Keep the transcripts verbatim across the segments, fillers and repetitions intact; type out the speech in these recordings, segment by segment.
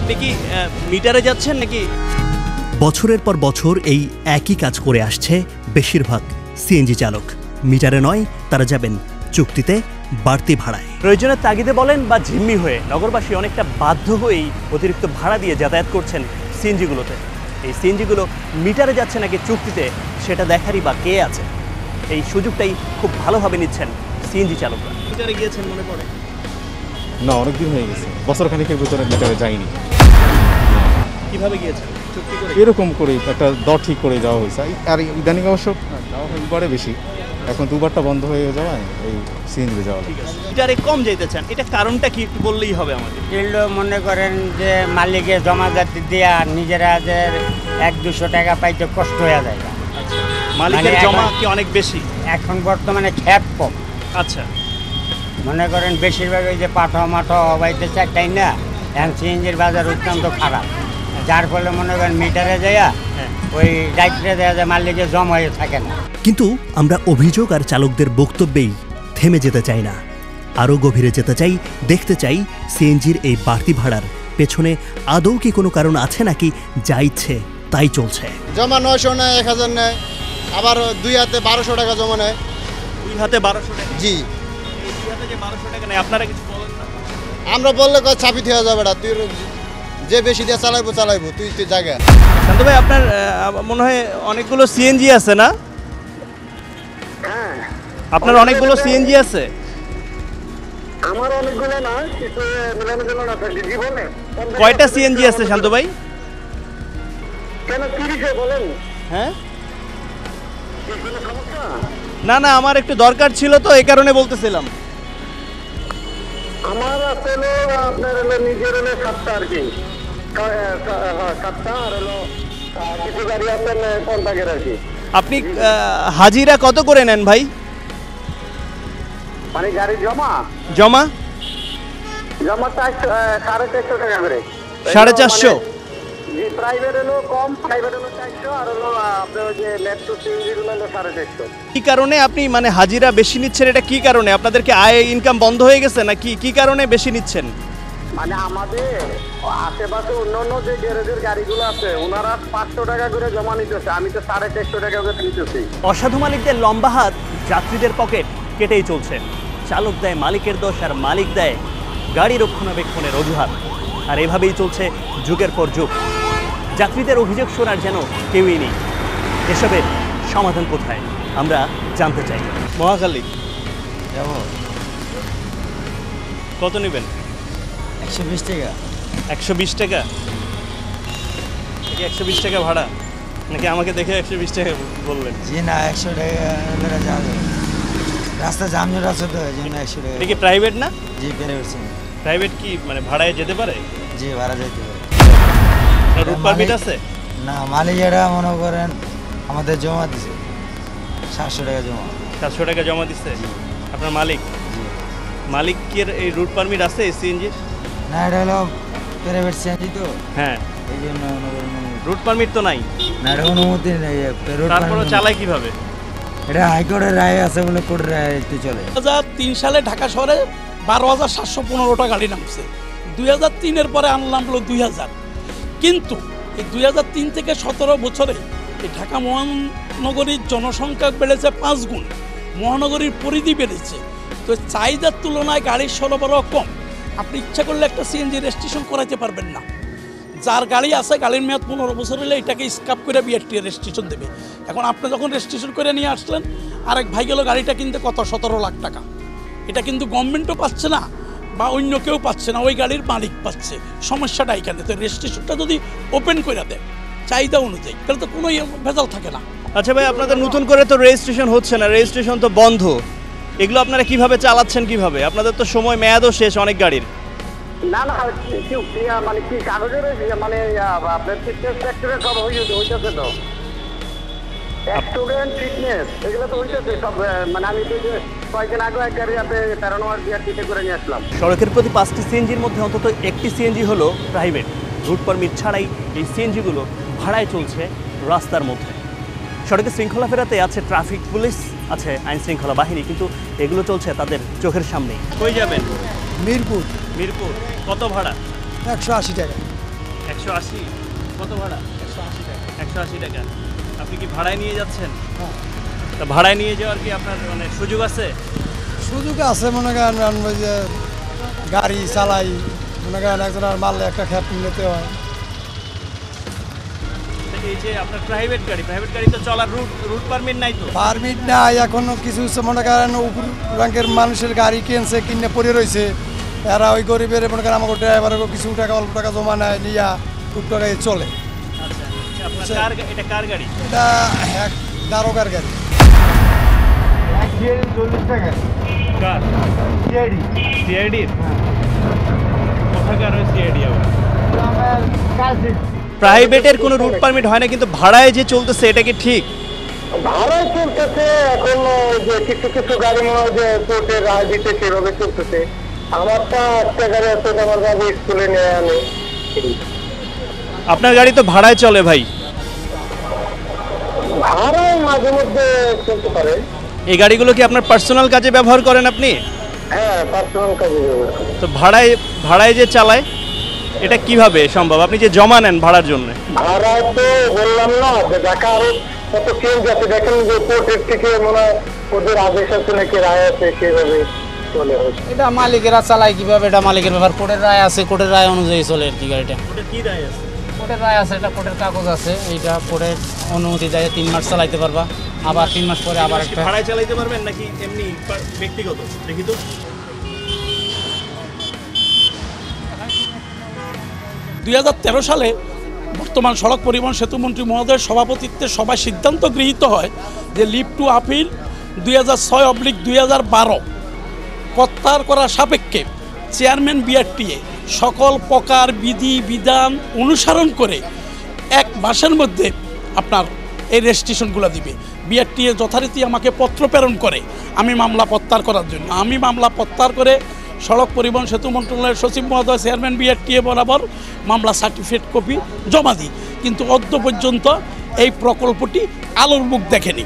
আপনি কি মিটারে যাচ্ছেন নাকি? বছরের পর বছর এই একই কাজ করে আসছে বেশিরভাগ সিএনজি চালক। মিটারে নয়, তারা যাবেন চুক্তিতে বাড়তি ভাড়ায়। প্রয়োজনের তাগিদে বলেন বা ঝিম্মি হয়ে নগরবাসী অনেকটা বাধ্য হয়েই অতিরিক্ত ভাড়া দিয়ে যাতায়াত করছেন সিএনজিগুলোতে। এই সিএনজিগুলো মিটারে যাচ্ছে নাকি চুক্তিতে, সেটা দেখারই বা কে আছে? এই সুযোগটাই খুব ভালোভাবে নিচ্ছেন সিএনজি চালকরা। মিটারে গিয়েছেন মনে পড়ে? না, অনেকদিন হয়ে গেছে, বছর খানিকের ভিতরে মিটারে যাইনি। কিভাবে গিয়েছেন? চুক্তি করে? এরকম করে একটা দর ঠিক করে যাওয়া হয়েছে। আর ইদানিং অবশ্য যাওয়া হয় দুবারে বেশি, এখন দুবারটা বন্ধ হয়ে যাওয়ায় এই সিএনজি যাওয়া। ঠিক আছে, মিটারে কম যেতে চান, এটা কারণটা কি একটু বললেই হবে আমাদের? এগুলো মনে করেন যে মালিকে জমাদাতি দিয়ে নিজেরা যে এক দুশো টাকা পাইতে কষ্ট হয়ে যায়। মালিকের জমা কি অনেক বেশি? এখন বর্তমানে খ্যাপ কম। আচ্ছা, মনে করেন বেশিরভাগ ওই যে পাঠা মাঠা হবাইতে চায়, তাই না? এখন সিএনজির বাজার অত্যন্ত খারাপ, যার ফলে মনে করেন মিটারে যাইয়া ওই রাইটে দেওয়া যায় মালিকে জমা হয়ে থাকে না। কিন্তু আমরা অভিযোগ আর চালকদের বক্তব্যেই থেমে যেতে চাই না, আরও গভীরে যেতে চাই, দেখতে চাই সিএনজির এই বাড়তি ভাড়ার পেছনে আদৌ কি কোনো কারণ আছে নাকি যা ইচ্ছে তাই চলছে। জমা নয়শো নেয়, এক হাজার নেয়, আবার দুই হাতে বারোশো টাকা জমা নেয়। দুই হাতে বারোশো টাকা? জি। দুই হাতে যে বারোশো টাকা নেয়, আপনারা কিছু বলেন না? আমরা বললে কয় চাপি থেকে যাবে না, তুই যে বেশি দিয়ে চালাইবো চালাইবো, তুই তুই জায়গা। শান্ত ভাই, আপনার মনে হয় অনেকগুলো সিএনজি আছে না? হ্যাঁ, আপনার অনেকগুলো সিএনজি আছে? আমার অনেকগুলো না, কিছু মিলানোগুলো না থাকে জীবনে। কয়টা সিএনজি আছে শান্ত ভাই? কেন, কি বিষয় বলেন? হ্যাঁ, কি কোনো সমস্যা? না না, আমার একটু দরকার ছিল তো, এই কারণে বলতেছিলাম। আমার আসলে আপনার হলো নিজের হলো সাতটা আর কি, সাতটা আর হলো কিছু গাড়ি আপনার কন্ট্রাক্টের আর কি। আপনি হাজিরা কত করে নেন ভাই? মানে গাড়ি জমা জমা জমা চারশো, সাড়ে চারশো টাকা করে। সাড়ে চারশো? জি, প্রাইভেট হলো কম, প্রাইভেট হলো চারশো, আর হলো আপনার ওই যে মেট্রো সিএনজিগুলো হলো সাড়ে চারশো। কি কারণে আপনি মানে হাজিরা বেশি নিচ্ছেন? এটা কি কারণে? আপনাদেরকে আয় ইনকাম বন্ধ হয়ে গেছে না কি? কি কারণে বেশি নিচ্ছেন? মানে আমাদের আশেপাশে অন্য অন্য যে গ্যারেজের গাড়িগুলো আছে, ওনারা পাঁচশো টাকা করে জমা নিতেছে, আমি তো সাড়ে চারশো টাকা করে নিতেছি। অসাধু মালিকদের লম্বা হাত যাত্রীদের পকেট কেটেই চলছে। চালক দেয় মালিকের দোষ, আর মালিক দেয় গাড়ি রক্ষণাবেক্ষণের অজুহাত। আর এভাবেই চলছে যুগের পর যুগ। যাত্রীদের অভিযোগ শোনার যেন কেউই নেই। এসবের সমাধান কোথায় আমরা জানতে চাই। মহাখালী যাব কত নেবেন? একশো বিশ টাকা। একশো বিশ টাকা? একশো বিশ টাকা ভাড়া নাকি আমাকে দেখে একশো বিশ টাকা বললেন? জি না, একশো টাকা করে যাবে, রাস্তা জামজট আছে তো, এই জন্য একশো টাকা। এটা কি প্রাইভেট না? জি, প্রাইভেট। প্রাইভেট কি মানে ভাড়ায় যেতে পারে? জি, ভাড়া যেতে পারে। রুট পারমিট আছে? না, মালিক এটা মনে করেন আমাদের জমা দিছে সাতশো টাকা জমা। সাতশো টাকা জমা দিচ্ছে আপনার মালিক? মালিকের এই রুট পারমিট আছে সিএনজির? না, এটা হলো প্রাইভেট সিএনজি তো, হ্যাঁ, এই জন্য রুট পারমিট তো নাই। না, এটা অনুমতি নেই। তারপরে চালায় কিভাবে? এটা হাইকোর্টের রায় আছে বলে কোর্টের রায় চলে। দুই হাজার তিন সালে ঢাকা শহরে বারো হাজার সাতশো পনেরোটা গাড়ি নামছে। দুই হাজার তিনের পরে আনলাম হলো দুই হাজার। কিন্তু এই দুই হাজার তিন থেকে সতেরো বছরে এই ঢাকা মহানগরীর জনসংখ্যা বেড়েছে পাঁচ গুণ, মহানগরীর পরিধি বেড়েছে। তো চাহিদার তুলনায় গাড়ির সরবরাহ কম। আপনি ইচ্ছা করলে একটা সিএনজি রেজিস্ট্রেশন করাতে পারবেন না। যার গাড়ি আছে, গাড়ির মেয়াদ পনেরো বছর হলে এটাকে স্ক্র্যাপ করে বিআরটি রেজিস্ট্রেশন দেবে। এখন আপনি যখন রেজিস্ট্রেশন করে নিয়ে আসলেন, আরেক ভাই গেল গাড়িটা কিনতে কত সতেরো লাখ টাকা। এটা কিন্তু গভর্নমেন্টও পাচ্ছে না বা অন্য কেউ পাচ্ছে না, ওই গাড়ির মালিক পাচ্ছে। সমস্যাটা এখানে। তো রেজিস্ট্রেশনটা যদি ওপেন করে দেয় চাহিদা অনুযায়ী, তাহলে তো কোনো ভেজাল থাকে না। আচ্ছা ভাই, আপনাদের নতুন করে তো রেজিস্ট্রেশন হচ্ছে না, রেজিস্ট্রেশন তো বন্ধ। এগুলো আপনারা কিভাবে চালাচ্ছেন? কিভাবে? আপনাদের তো সময় মেয়াদও শেষ অনেক গাড়ির। না না, মানে কি কাগজের মানে আপনার ফিটনেস ফ্যাক্টরে সব হইতেছে তো, স্টুডেন্ট ফিটনেস এগুলো তো হইতেছে সব। মানে আমি তো কয়েকদিন আগে এক গাড়ি আপনি তেরো নম্বর বিআরটিতে করে নিয়ে আসলাম। সড়কের প্রতি পাঁচটি সিএনজির মধ্যে অন্তত একটি সিএনজি হলো প্রাইভেট। রুট পারমিট ছাড়াই এই সিএনজিগুলো ভাড়ায় চলছে রাস্তার মধ্যে। সড়কে শৃঙ্খলা ফেরাতে আছে ট্রাফিক পুলিশ, আছে আইন শৃঙ্খলা বাহিনী, কিন্তু এগুলো চলছে তাদের চোখের সামনেই। কই যাবেন? মিরপুর। মিরপুর। কত ভাড়া? একশো আশি টাকা। একশো আশি কত ভাড়া? একশো আশি টাকা। একশো আশি টাকা। আপনি কি ভাড়ায় নিয়ে যাচ্ছেন? তা ভাড়ায় নিয়ে যাওয়ার কি আপনার মানে সুযোগ আছে? সুযোগ আছে, মনে করেন আমি যে গাড়ি চালাই, মনে করেন একজনের মারলে একটা খ্যাপ নিতে হয়। এই যে আপনার প্রাইভেট গাড়ি, প্রাইভেট গাড়ি তো চলার রুট রুট পারমিট নাই তো? পারমিট নাই এখনো, কিছু মনে করেন উপর ব্যাংকের মানুষের গাড়ি কিনছে, কিনে পড়ে রয়েছে, এরা ওই গরিবের মনে করেন আমাকে ড্রাইভারকে কিছু টাকা অল্প টাকা জমা নেয়, নিয়া টুকটাকায় চলে। আচ্ছা, আপনার কার এটা কার গাড়ি? এটা এক দারোগার গাড়ি। চল্লিশ টাকা। কার? সিআইডি। সিআইডির? কোথাকার ওই সিআইডি আবার? প্রাইভেটের কোনো রুট পারমিট হয় না, কিন্তু ভাড়ায় যে চলতেছে এটা কি ঠিক? ভাড়ায় চলতেছে এখন, যে কিছু কিছু গাড়ি মনে হয় যে কোর্টের রায় দিতে সেভাবে চলতেছে। আমারটা একটা গাড়ি আছে, আমার বাবু স্কুলে নিয়ে আনে। আপনার গাড়ি তো ভাড়ায় চলে ভাই। ভাড়ায় মাঝে মধ্যে চলতে পারে। এই গাড়িগুলো কি আপনার পার্সোনাল কাজে ব্যবহার করেন আপনি? হ্যাঁ, পার্সোনাল কাজে ব্যবহার করি। তো ভাড়ায় ভাড়ায় যে চালায় এটা কিভাবে সম্ভব? আপনি যে জমা নেন ভাড়ার জন্য। ভাড়ায় তো বললাম না যে ঢাকা আরো কত চেঞ্জ আছে, দেখেন যে কোর্টের থেকে মনে হয় ওদের আদেশ আছে নাকি রায় আছে, সেভাবে চলে হচ্ছে। এটা মালিকেরা চালায় কিভাবে, এটা মালিকের ব্যাপার। কোর্টের রায় আছে, কোর্টের রায় অনুযায়ী চলে আর কি গাড়িটা। কি রায় আছে? কোর্টের রায় আছে, এটা কোর্টের কাগজ আছে, এইটা কোর্টের অনুমতি দেয়, তিন মাস চালাইতে পারবা, আবার তিন মাস পরে আবার একটা। ভাড়ায় চালাইতে পারবেন নাকি এমনি ব্যক্তিগত? দেখি তো। দুই হাজার তেরো সালে বর্তমান সড়ক পরিবহন সেতুমন্ত্রী মহোদয়ের সভাপতিত্বে সভায় সিদ্ধান্ত গৃহীত হয় যে লিভ টু আপিল দুই হাজার ছয় অবলিক দুই হাজার বারো প্রত্যাহার করার সাপেক্ষে চেয়ারম্যান বিআরটিএ সকল প্রকার বিধি বিধান অনুসরণ করে এক মাসের মধ্যে আপনার এই রেজিস্ট্রেশনগুলো দিবে। বিআরটিএ যথারীতি আমাকে পত্র প্রেরণ করে আমি মামলা প্রত্যাহার করার জন্য। আমি মামলা প্রত্যাহার করে সড়ক পরিবহন সেতু মন্ত্রণালয়ের সচিব মহোদয় চেয়ারম্যান বিআরটিএ বরাবর মামলা সার্টিফিকেট কপি জমা দিই, কিন্তু অদ্য পর্যন্ত এই প্রকল্পটি আলোর মুখ দেখেনি।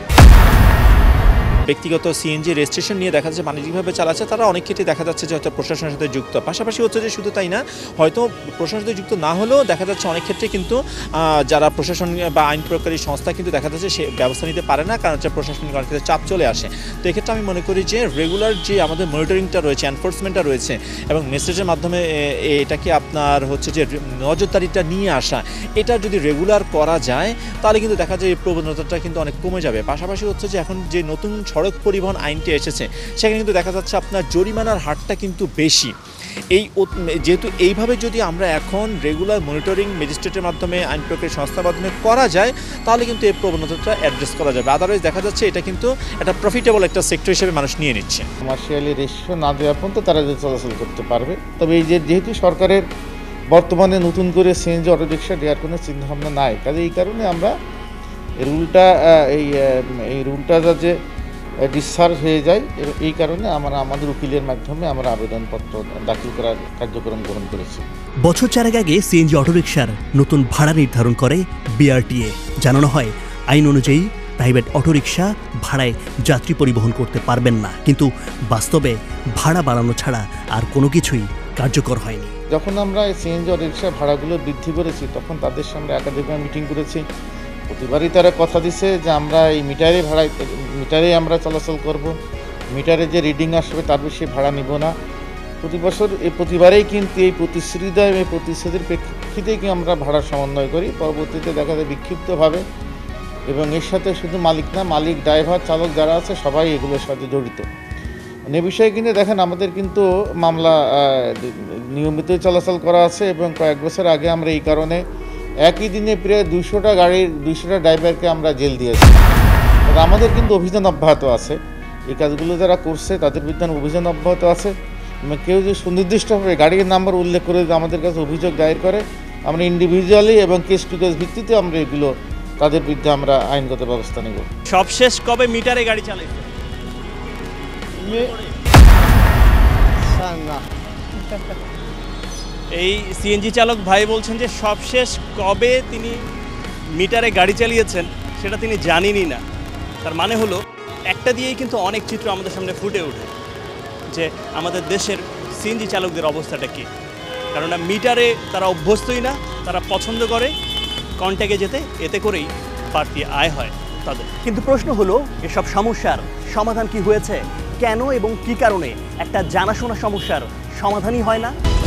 ব্যক্তিগত সিএনজি রেজিস্ট্রেশন নিয়ে দেখা যাচ্ছে বাণিজ্যিকভাবে চালাচ্ছে, তারা অনেক ক্ষেত্রে দেখা যাচ্ছে যে হয়তো প্রশাসনের সাথে যুক্ত। পাশাপাশি হচ্ছে যে শুধু তাই না, হয়তো প্রশাসনের সাথে যুক্ত না হলেও দেখা যাচ্ছে অনেক ক্ষেত্রে কিন্তু যারা প্রশাসন বা আইন প্রয়োগকারী সংস্থা কিন্তু দেখা যাচ্ছে সে ব্যবস্থা নিতে পারে না, কারণ হচ্ছে প্রশাসনিক অনেক ক্ষেত্রে চাপ চলে আসে। তো এক্ষেত্রে আমি মনে করি যে রেগুলার যে আমাদের মনিটরিংটা রয়েছে, এনফোর্সমেন্টটা রয়েছে এবং মেসেজের মাধ্যমে এটাকে আপনার হচ্ছে যে নজরদারিটা নিয়ে আসা, এটা যদি রেগুলার করা যায় তাহলে কিন্তু দেখা যায় এই প্রবণতাটা কিন্তু অনেক কমে যাবে। পাশাপাশি হচ্ছে যে এখন যে নতুন সড়ক পরিবহন আইনটি এসেছে সেখানে কিন্তু দেখা যাচ্ছে আপনার জরিমানার হারটা কিন্তু বেশি। এই যেহেতু এইভাবে যদি আমরা এখন রেগুলার মনিটরিং ম্যাজিস্ট্রেটের মাধ্যমে আইন প্রয়োগের সংস্থার মাধ্যমে করা যায় তাহলে কিন্তু এই প্রবণতাটা অ্যাড্রেস করা যাবে। আদারওয়াইজ দেখা যাচ্ছে এটা কিন্তু একটা প্রফিটেবল একটা সেক্টর হিসেবে মানুষ নিয়ে নিচ্ছে। কমার্শিয়ালি রেজিস্ট্রেশন না দেওয়া পর্যন্ত তারা যে চলাচল করতে পারবে। তবে এই যে যেহেতু সরকারের বর্তমানে নতুন করে সিএনজি অটো রিক্সা দেওয়ার কোনো চিন্তাভাবনা নাই, কাজে এই কারণে আমরা এই রুলটা এই এই রুলটা যাতে ডিসচার্জ হয়ে যায়, এই কারণে আমরা আমাদের উকিলের মাধ্যমে আমরা আবেদনপত্র দাখিল করার কার্যক্রম গ্রহণ করেছি। বছর চারেক আগে সিএনজি অটোরিকশার নতুন ভাড়া নির্ধারণ করে বিআরটিএ। জানানো হয় আইন অনুযায়ী প্রাইভেট অটোরিকশা ভাড়ায় যাত্রী পরিবহন করতে পারবেন না, কিন্তু বাস্তবে ভাড়া বাড়ানো ছাড়া আর কোনো কিছুই কার্যকর হয়নি। যখন আমরা সিএনজি অটোরিকশা ভাড়াগুলো বৃদ্ধি করেছি তখন তাদের সঙ্গে একাধিকবার মিটিং করেছি। প্রতিবারই তারা কথা দিছে যে আমরা এই মিটারে ভাড়ায় মিটারে আমরা চলাচল করব, মিটারে যে রিডিং আসবে তার বেশি ভাড়া নিব না। প্রতি বছর এই প্রতিবারেই কিন্তু এই প্রতিশ্রুতি দেয়, এই প্রতিশ্রুতির প্রেক্ষিতেই কি আমরা ভাড়া সমন্বয় করি। পরবর্তীতে দেখা যায় বিক্ষিপ্তভাবে, এবং এর সাথে শুধু মালিক না, মালিক ড্রাইভার চালক যারা আছে সবাই এগুলোর সাথে জড়িত। এ বিষয়ে কিন্তু দেখেন আমাদের কিন্তু মামলা নিয়মিত চলাচল করা আছে, এবং কয়েক বছর আগে আমরা এই কারণে একই দিনে প্রায় দুইশোটা গাড়ির দুইশোটা ড্রাইভারকে আমরা জেল দিয়েছি। আমাদের কিন্তু অভিযান অব্যাহত আছে, এই কাজগুলো যারা করছে তাদের বিরুদ্ধে অভিযান অব্যাহত আছে। কেউ যদি সুনির্দিষ্টভাবে গাড়ির নাম্বার উল্লেখ করে আমাদের কাছে অভিযোগ দায়ের করে, আমরা ইন্ডিভিজুয়ালি এবং কেস টু কেস ভিত্তিতে আমরা এগুলো তাদের বিরুদ্ধে আমরা আইনগত ব্যবস্থা নেব। সবশেষ কবে মিটারে গাড়ি চালাইছে? এই সিএনজি চালক ভাই বলছেন যে সবশেষ কবে তিনি মিটারে গাড়ি চালিয়েছেন সেটা তিনি জানেনই না। তার মানে হলো একটা দিয়েই কিন্তু অনেক চিত্র আমাদের সামনে ফুটে ওঠে যে আমাদের দেশের সিএনজি চালকদের অবস্থাটা কী। কারণ মিটারে তারা অভ্যস্তই না, তারা পছন্দ করে কন্ট্যাক্টে যেতে, এতে করেই বাড়তি আয় হয় তাদের। কিন্তু প্রশ্ন হলো, এসব সমস্যার সমাধান কি হয়েছে? কেন এবং কী কারণে একটা জানাশোনা সমস্যার সমাধানই হয় না?